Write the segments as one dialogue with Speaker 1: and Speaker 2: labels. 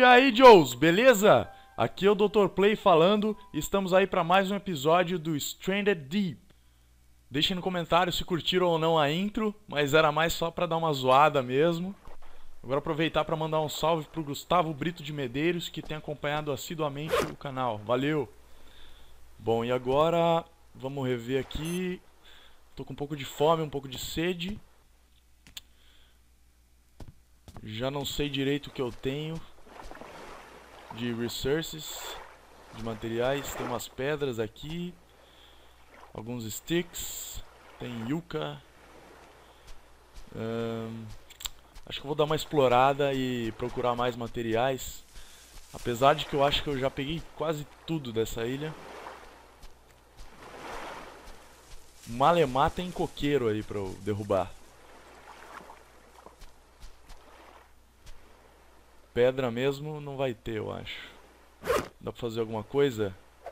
Speaker 1: aí, Joes, beleza? Aqui é o Dr. Play falando e estamos aí para mais um episódio do Stranded Deep. Deixem no comentário se curtiram ou não a intro, mas era mais só para dar uma zoada mesmo. Agora aproveitar para mandar um salve pro Gustavo Brito de Medeiros, que tem acompanhado assiduamente o canal. Valeu! Bom, e agora vamos rever aqui. Tô com um pouco de fome, um pouco de sede. Já não sei direito o que eu tenho de resources, de materiais. Tem umas pedras aqui, alguns sticks, tem yucca. Acho que eu vou dar uma explorada e procurar mais materiais. Apesar de que eu acho que eu já peguei quase tudo dessa ilha. Malemar tem coqueiro aí pra eu derrubar. Pedra mesmo não vai ter, eu acho. Dá pra fazer alguma coisa?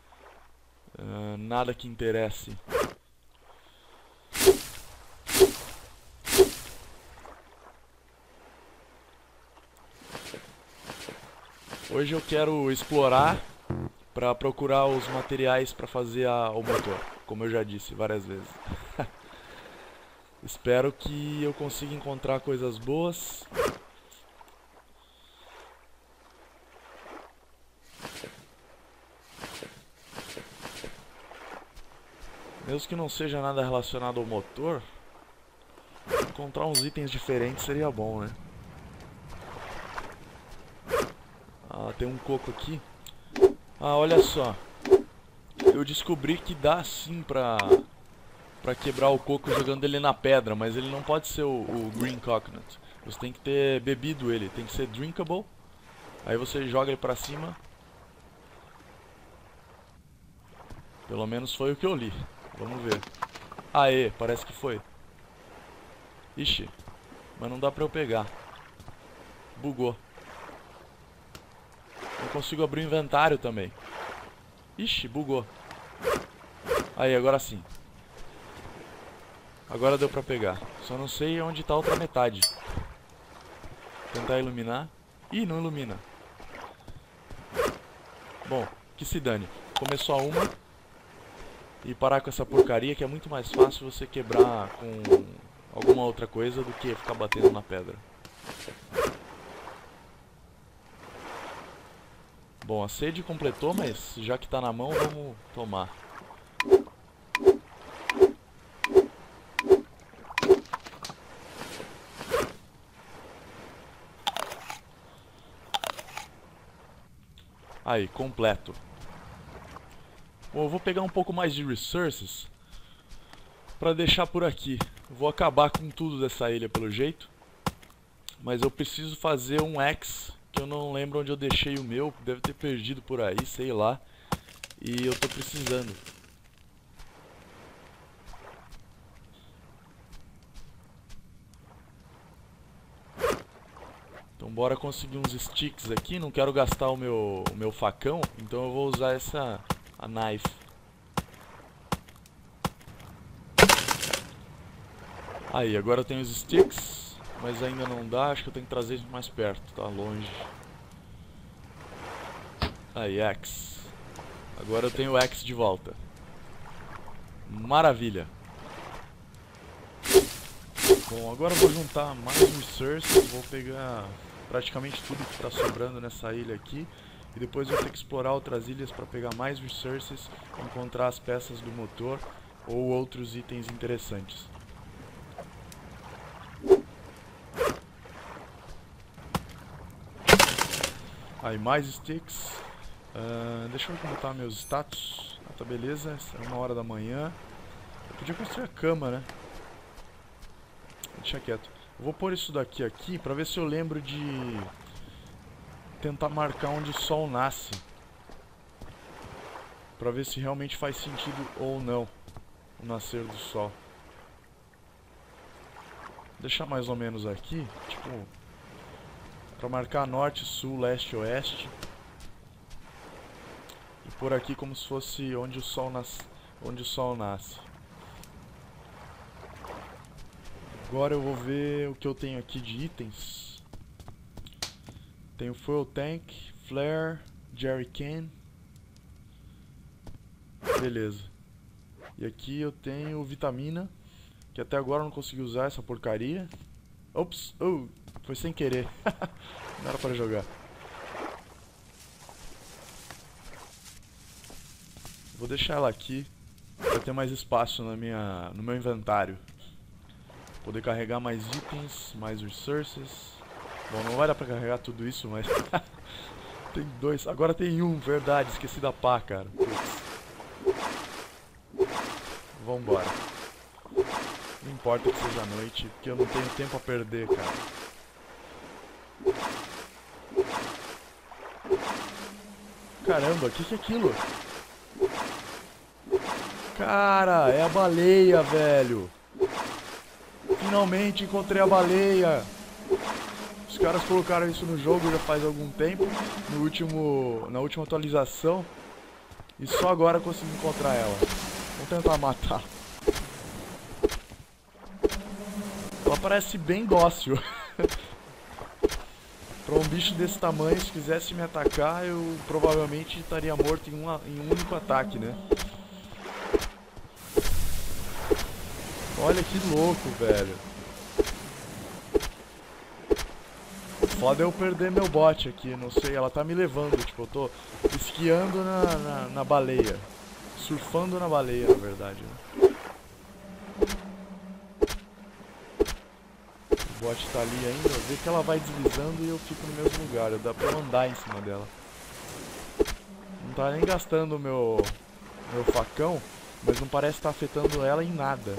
Speaker 1: Nada que interesse. Hoje eu quero explorar para procurar os materiais para fazer o motor, como eu já disse várias vezes. Espero que eu consiga encontrar coisas boas. Mesmo que não seja nada relacionado ao motor, encontrar uns itens diferentes seria bom, né? Ah, tem um coco aqui. Ah, olha só. Eu descobri que dá sim pra quebrar o coco jogando ele na pedra, mas ele não pode ser o Green Coconut. Você tem que ter bebido ele, tem que ser drinkable. Aí você joga ele pra cima. Pelo menos foi o que eu li. Vamos ver. Aê, parece que foi. Ixi, mas não dá pra eu pegar. Bugou. Não consigo abrir o inventário também. Ixi, bugou. Aí, agora sim. Agora deu pra pegar. Só não sei onde tá a outra metade. Tentar iluminar. Ih, não ilumina. Bom, que se dane. Começou a uma. E parar com essa porcaria, que é muito mais fácil você quebrar com alguma outra coisa do que ficar batendo na pedra. Bom, a sede completou, mas já que tá na mão, vamos tomar. Aí, completo. Bom, eu vou pegar um pouco mais de resources pra deixar por aqui. Vou acabar com tudo dessa ilha pelo jeito. Mas eu preciso fazer um axe, que eu não lembro onde eu deixei o meu. Deve ter perdido por aí, sei lá. E eu tô precisando. Então bora conseguir uns sticks aqui. Não quero gastar o meu facão, então eu vou usar a knife. Aí, agora eu tenho os sticks, mas ainda não dá. Acho que eu tenho que trazer eles mais perto, tá longe. Aí, axe. Agora eu tenho o axe de volta. Maravilha. Bom, agora eu vou juntar mais resources. Vou pegar praticamente tudo que está sobrando nessa ilha aqui. E depois vou ter que explorar outras ilhas para pegar mais resources, encontrar as peças do motor ou outros itens interessantes. Aí, mais sticks. Deixa eu ver como tá meus status. Ah, tá beleza, é 1h da manhã. Eu podia construir a cama, né? Deixa quieto. Eu vou pôr isso daqui aqui pra ver se eu lembro de tentar marcar onde o sol nasce. Pra ver se realmente faz sentido ou não o nascer do sol. Vou deixar mais ou menos aqui, tipo, pra marcar norte, sul, leste, oeste. E por aqui como se fosse onde o sol nasce. Agora eu vou ver o que eu tenho aqui de itens. Tenho fuel tank, flare, jerrycan. Beleza. E aqui eu tenho vitamina, que até agora eu não consegui usar essa porcaria. Ops, foi sem querer. Não era para jogar. Vou deixar ela aqui para ter mais espaço no meu inventário. Poder carregar mais itens, mais resources. Bom, não vai dar pra carregar tudo isso, mas tem 2. Agora tem 1, verdade, esqueci da pá, cara. Putz. Vambora. Não importa que seja noite, porque eu não tenho tempo a perder, cara. Caramba, o que é aquilo? Cara, é a baleia, velho. Finalmente encontrei a baleia. Os caras colocaram isso no jogo já faz algum tempo, na última atualização. E só agora eu consegui encontrar ela. Vamos tentar matar. Ela parece bem dócil. Pra um bicho desse tamanho, se quisesse me atacar, eu provavelmente estaria morto em um único ataque, né? Olha que louco, velho. Foda eu perder meu bot aqui, não sei, ela tá me levando, tipo, eu tô esquiando na baleia. Surfando na baleia, na verdade, né? O bot tá ali ainda, vê que ela vai deslizando e eu fico no mesmo lugar, dá pra eu andar em cima dela. Não tá nem gastando o meu facão, mas não parece estar afetando ela em nada.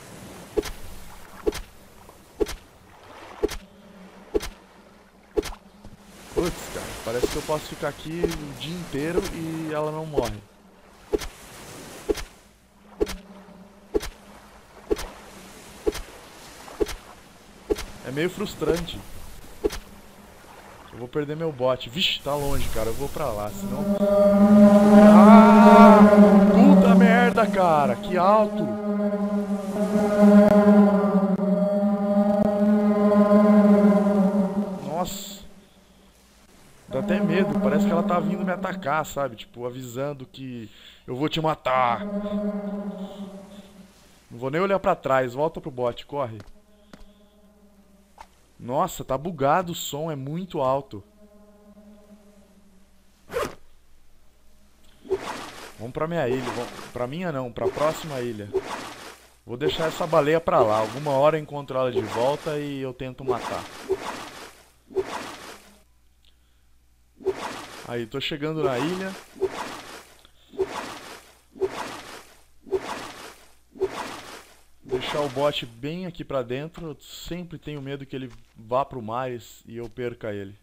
Speaker 1: Putz, cara, parece que eu posso ficar aqui o dia inteiro e ela não morre. É meio frustrante. Eu vou perder meu bot. Vixe, tá longe, cara. Eu vou pra lá, senão... Ah! Puta merda, cara. Que alto. Nossa. Dá até medo. Parece que ela tá vindo me atacar, sabe? Tipo, avisando que eu vou te matar. Não vou nem olhar pra trás. Volta pro bot, corre. Nossa, tá bugado o som. É muito alto. Vamos pra minha ilha. Pra minha não, pra próxima ilha. Vou deixar essa baleia pra lá. Alguma hora eu encontro ela de volta e eu tento matar. Aí, tô chegando na ilha. Deixar o bot bem aqui pra dentro. Eu sempre tenho medo que ele vá pro mar e eu perca ele.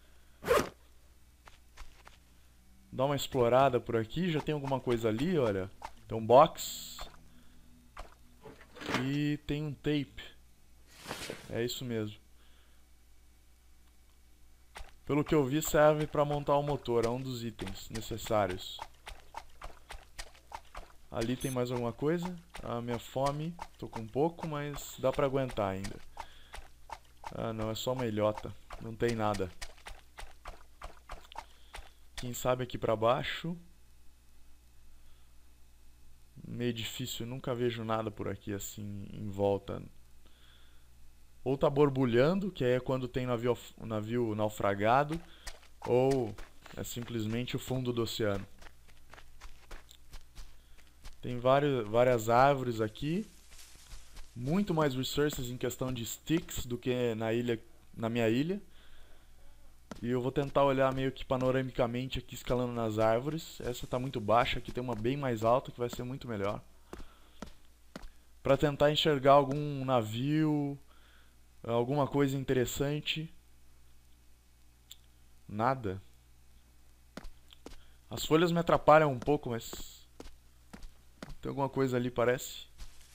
Speaker 1: Dá uma explorada por aqui. Já tem alguma coisa ali, olha. Tem um box. E tem um tape. É isso mesmo. Pelo que eu vi, serve para montar o motor. É um dos itens necessários. Ali tem mais alguma coisa. A minha fome. Tô com pouco, mas dá pra aguentar ainda. Ah, não. É só uma ilhota. Não tem nada. Quem sabe aqui pra baixo. Meio difícil. Eu nunca vejo nada por aqui assim em volta. Ou tá borbulhando, que aí é quando tem navio naufragado, ou é simplesmente o fundo do oceano. Tem várias árvores aqui. Muito mais resources em questão de sticks do que na minha ilha. E eu vou tentar olhar meio que panoramicamente aqui escalando nas árvores. Essa tá muito baixa, aqui tem uma bem mais alta que vai ser muito melhor. Pra tentar enxergar algum navio... Alguma coisa interessante. Nada. As folhas me atrapalham um pouco, mas... Tem alguma coisa ali, parece.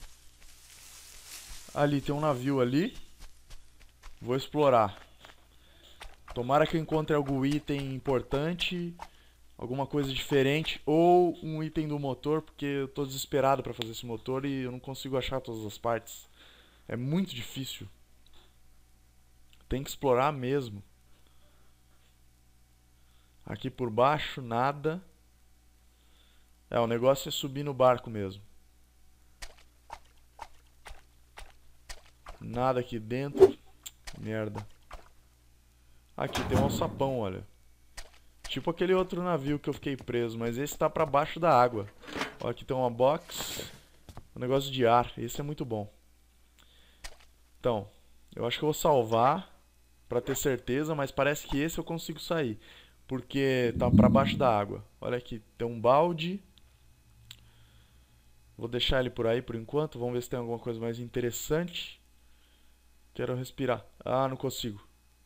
Speaker 1: Ali, tem um navio ali. Vou explorar. Tomara que eu encontre algum item importante. Alguma coisa diferente. Ou um item do motor, porque eu tô desesperado pra fazer esse motor e eu não consigo achar todas as partes. É muito difícil. Tem que explorar mesmo. Aqui por baixo, nada. É, o negócio é subir no barco mesmo. Nada aqui dentro. Merda. Aqui tem um alçapão, olha. Tipo aquele outro navio que eu fiquei preso, mas esse tá pra baixo da água. Ó, aqui tem uma box. Um negócio de ar. Esse é muito bom. Então, eu acho que eu vou salvar pra ter certeza, mas parece que esse eu consigo sair. Porque tá pra baixo da água. Olha aqui, tem um balde. Vou deixar ele por aí por enquanto. Vamos ver se tem alguma coisa mais interessante. Quero respirar. Ah, não consigo.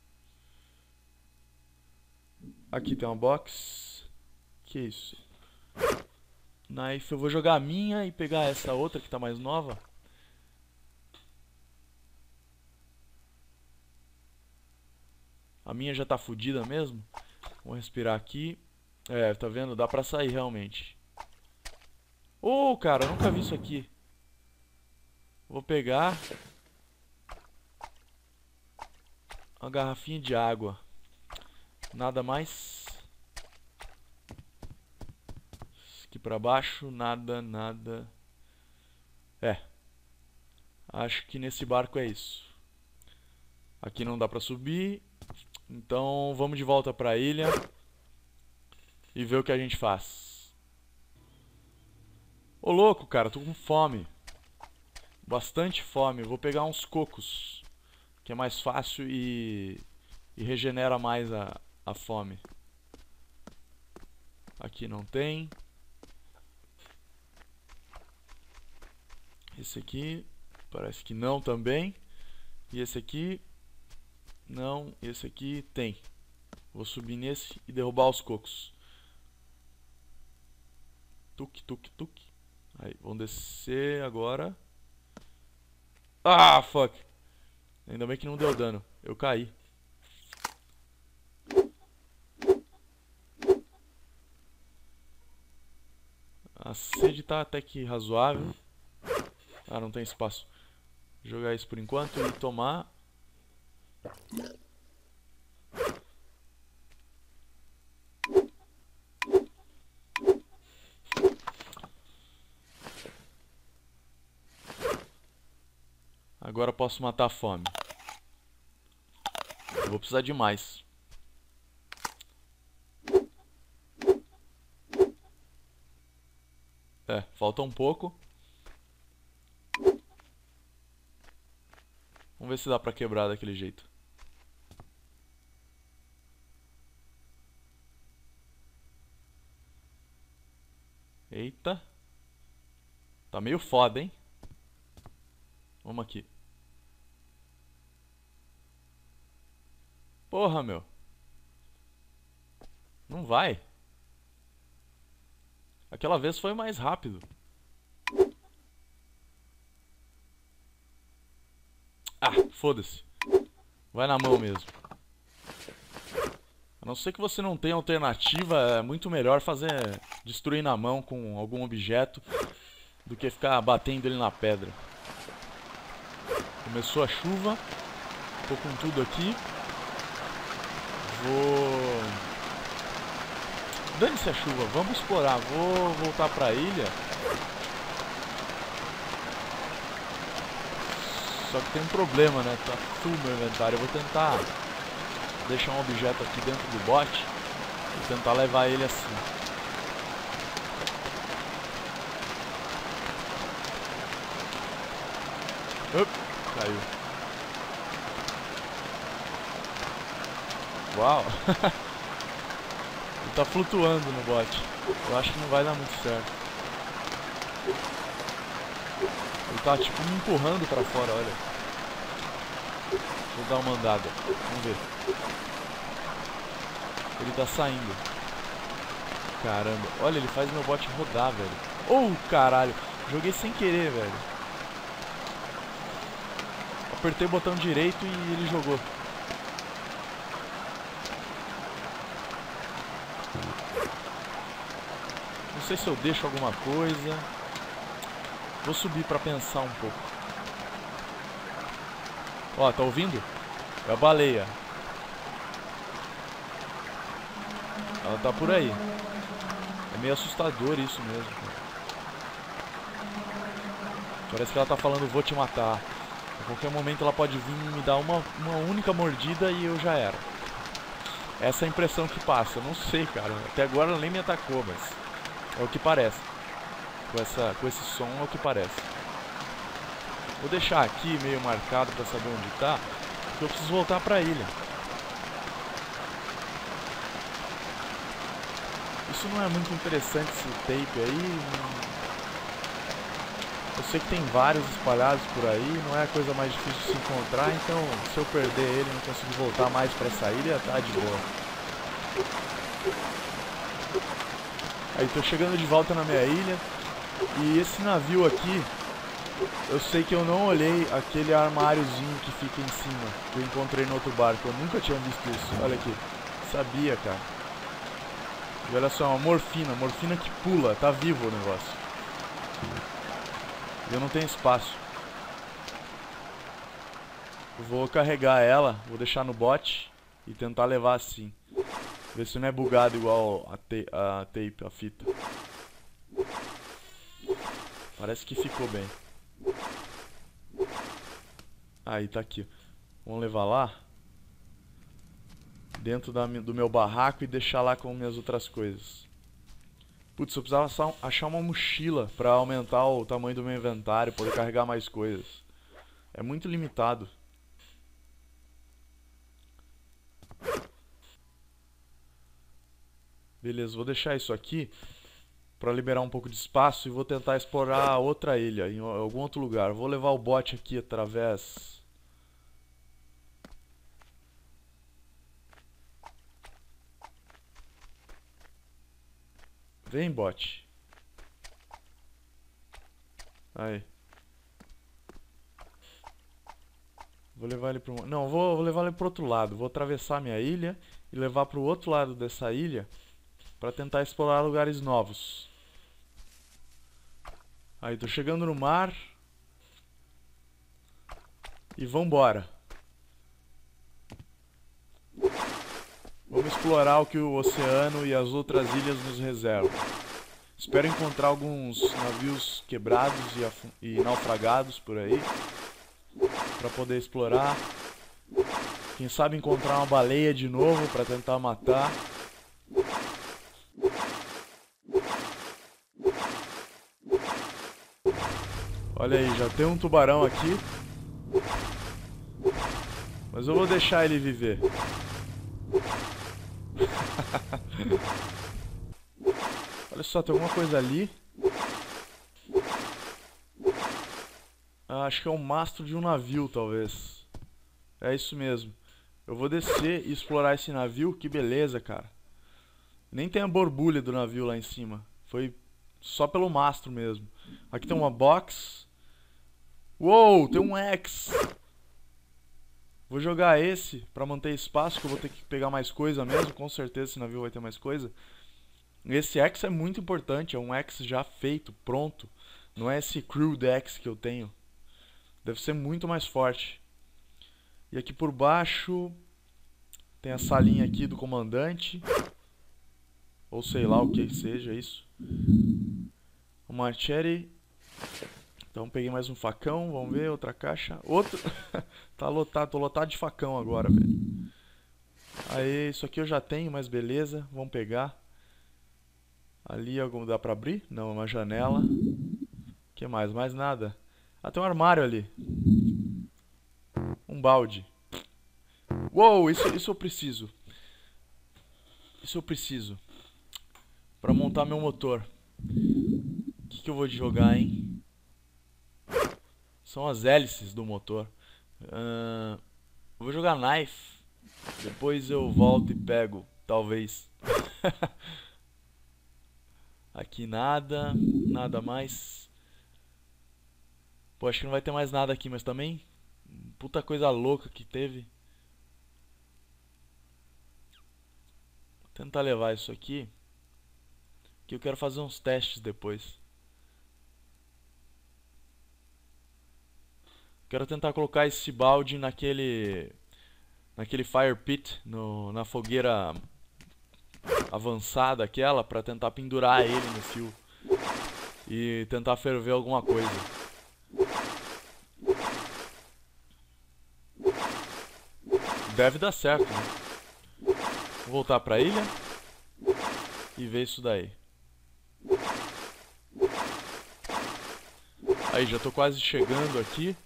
Speaker 1: Aqui tem uma box. Que isso? Knife. Eu vou jogar a minha e pegar essa outra que tá mais nova. A minha já tá fodida mesmo. Vamos respirar aqui. É, tá vendo? Dá pra sair realmente. Oh, cara, eu nunca vi isso aqui. Vou pegar uma garrafinha de água. Nada mais. Aqui pra baixo, nada, nada. É. Acho que nesse barco é isso. Aqui não dá pra subir. Então vamos de volta pra ilha e ver o que a gente faz. Ô louco, cara, tô com fome. Bastante fome. Eu vou pegar uns cocos, que é mais fácil e regenera mais a fome. Aqui não tem. Esse aqui parece que não também. E esse aqui não. Esse aqui tem. Vou subir nesse e derrubar os cocos. Tuque, tuque, tuque. Aí, vamos descer agora. Ah, fuck. Ainda bem que não deu dano. Eu caí. A sede tá até que razoável. Ah, não tem espaço. Vou jogar isso por enquanto e tomar. Agora eu posso matar a fome. Eu vou precisar de mais. É, falta um pouco. Vamos ver se dá pra quebrar daquele jeito. Eita. Tá meio foda, hein? Vamos aqui. Porra, meu. Não vai. Aquela vez foi mais rápido. Ah, foda-se. Vai na mão mesmo. A não ser que você não tenha alternativa, é muito melhor fazer destruir na mão com algum objeto do que ficar batendo ele na pedra. Começou a chuva. Tô com tudo aqui. Dane-se a chuva, vamos explorar. Vou voltar pra ilha. Só que tem um problema, né? Tá full meu inventário. Eu vou tentar deixar um objeto aqui dentro do bote e tentar levar ele assim. Caiu. Uau! Ele tá flutuando no bote. Eu acho que não vai dar muito certo. Ele tá tipo me empurrando pra fora, olha. Vou dar uma andada. Vamos ver. Ele tá saindo. Caramba. Olha, ele faz meu bote rodar, velho. Oh, caralho. Joguei sem querer, velho. Apertei o botão direito e ele jogou. Não sei se eu deixo alguma coisa. Vou subir pra pensar um pouco. Ó, tá ouvindo? É a baleia. Ela tá por aí. É meio assustador isso mesmo, cara. Parece que ela tá falando, vou te matar. A qualquer momento ela pode vir e me dar uma única mordida e eu já era. Essa é a impressão que passa. Eu não sei, cara. Até agora ela nem me atacou, mas é o que parece. Com esse som é o que parece. Vou deixar aqui meio marcado pra saber onde tá, porque eu preciso voltar pra ilha. Isso não é muito interessante, esse tape aí. Eu sei que tem vários espalhados por aí, não é a coisa mais difícil de se encontrar, então se eu perder ele e não conseguir voltar mais pra essa ilha, tá de boa. Aí tô chegando de volta na minha ilha, e esse navio aqui, eu sei que eu não olhei aquele armáriozinho que fica em cima, que eu encontrei no outro barco, eu nunca tinha visto isso, olha aqui, sabia, cara. E olha só, uma morfina que pula, tá vivo o negócio. Eu não tenho espaço. Eu vou carregar ela, vou deixar no bote e tentar levar assim. Ver se não é bugado igual a tape, a fita. Parece que ficou bem. Aí, tá aqui. Vamos levar lá. Dentro do meu barraco e deixar lá com minhas outras coisas. Putz, eu precisava achar uma mochila pra aumentar o tamanho do meu inventário, poder carregar mais coisas. É muito limitado. Beleza, vou deixar isso aqui pra liberar um pouco de espaço e vou tentar explorar outra ilha, em algum outro lugar. Vou levar o bote aqui através... Vem, bote. Aí. Vou levar ele pro... Não, vou levar ele pro outro lado. Vou atravessar minha ilha e levar pro outro lado dessa ilha pra tentar explorar lugares novos. Aí, tô chegando no mar. E vambora. Vamos explorar o que o oceano e as outras ilhas nos reservam. Espero encontrar alguns navios quebrados e naufragados por aí, para poder explorar. Quem sabe encontrar uma baleia de novo para tentar matar. Olha aí, já tem um tubarão aqui. Mas eu vou deixar ele viver. Olha só, tem alguma coisa ali. Acho que é um mastro de um navio, talvez. É isso mesmo. Eu vou descer e explorar esse navio. Que beleza, cara. Nem tem a borbulha do navio lá em cima. Foi só pelo mastro mesmo. Aqui tem uma box. Uou, tem um X. Vou jogar esse pra manter espaço, que eu vou ter que pegar mais coisa mesmo. Com certeza esse navio vai ter mais coisa. Esse X é muito importante, é um X já feito, pronto. Não é esse Crude X que eu tenho. Deve ser muito mais forte. E aqui por baixo tem a salinha aqui do comandante. Ou sei lá o que seja isso. Um machete. Então peguei mais um facão, vamos ver, outra caixa. Outro. Tá lotado, tô lotado de facão agora, velho. Aí, isso aqui eu já tenho, mas beleza, vamos pegar. Ali dá pra abrir? Não, é uma janela. O que mais? Mais nada. Ah, tem um armário ali. Um balde. Uou, isso eu preciso. Isso eu preciso. Pra montar meu motor. O que eu vou jogar, hein? São as hélices do motor. Vou jogar knife. Depois eu volto e pego, talvez. Aqui nada. Nada mais. Pô, acho que não vai ter mais nada aqui, mas também puta coisa louca que teve. Vou tentar levar isso aqui, que eu quero fazer uns testes depois. Quero tentar colocar esse balde naquele fire pit, na fogueira avançada aquela pra tentar pendurar ele no fio e tentar ferver alguma coisa. Deve dar certo, né? Vou voltar pra ilha e ver isso daí. Aí, já tô quase chegando aqui.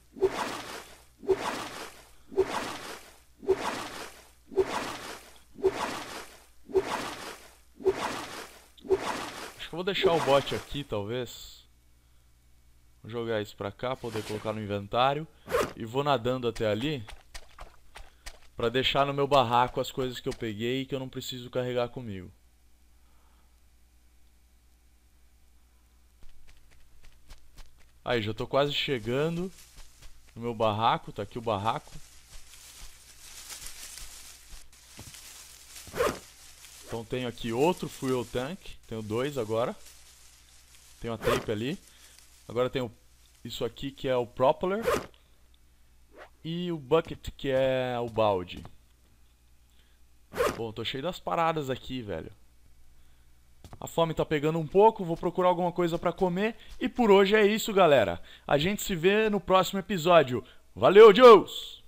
Speaker 1: Acho que eu vou deixar o bote aqui, talvez. Vou jogar isso pra cá, poder colocar no inventário. E vou nadando até ali pra deixar no meu barraco as coisas que eu peguei e que eu não preciso carregar comigo. Aí, já tô quase chegando no meu barraco. Tá aqui o barraco. Então tenho aqui outro fuel tank. Tenho 2 agora. Tenho a tape ali. Agora tenho isso aqui que é o propeller. E o bucket que é o balde. Bom, tô cheio das paradas aqui, velho. A fome tá pegando um pouco, vou procurar alguma coisa pra comer. E por hoje é isso, galera. A gente se vê no próximo episódio. Valeu, Joes!